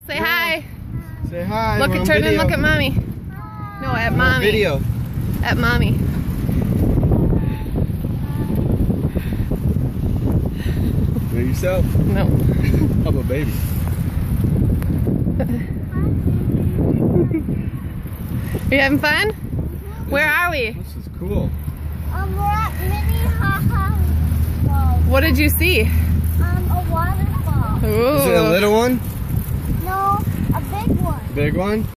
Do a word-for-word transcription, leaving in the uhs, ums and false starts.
Say hi. Say hi. Look at turn and look at mommy. No, at mommy. Video. At mommy. By yourself? No. How about baby? Are you having fun? Where are we? This is cool. Um, we're at Minnehaha Falls. What did you see? Um, a waterfall. Ooh. Is it a little one? No, a big one. Big one?